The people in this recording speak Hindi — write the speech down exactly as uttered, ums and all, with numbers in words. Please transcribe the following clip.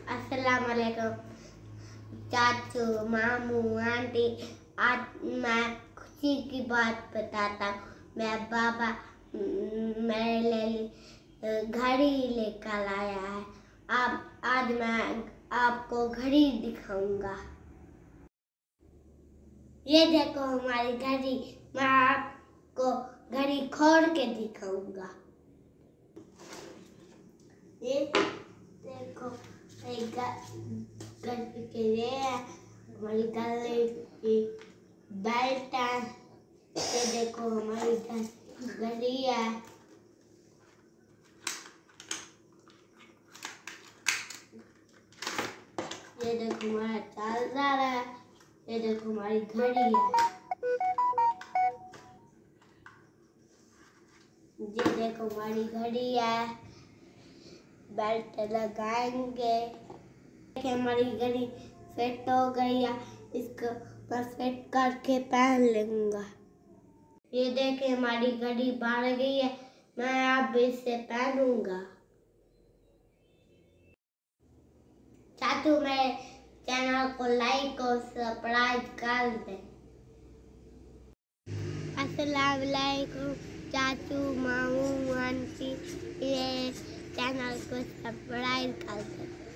अस्सलाम वालेकुम चाचू, मामू, आंटी। आज मैं खुशी की बात बताता हूँ। मैं बाबा मेरे लिए घड़ी लेकर आया है। अब आज मैं आपको घड़ी दिखाऊंगा। ये देखो हमारी घड़ी। मैं आपको घड़ी खोल के दिखाऊंगा। ये देखो घड़ी के लिए हमारी घड़ी की बेल्ट है। ये देखो हमारी घड़ी है। ये देखो हमारा चार्जर है। ये देखो हमारी घड़ी है। ये देखो हमारी घड़ी है। बेल्ट लगाएंगे। देखिए हमारी घड़ी फिट हो गई है। इसको मैं फिट करके पहन लूंगा। ये देखिए हमारी घड़ी बढ़ गई है। मैं अब इसे पहनूंगा। चाचू मेरे चैनल को लाइक और सब्सक्राइब कर दे। अस्सलाम वालेकुम चाचू, मामू, आंटी, ये चैनल को सब्सक्राइब कर दे।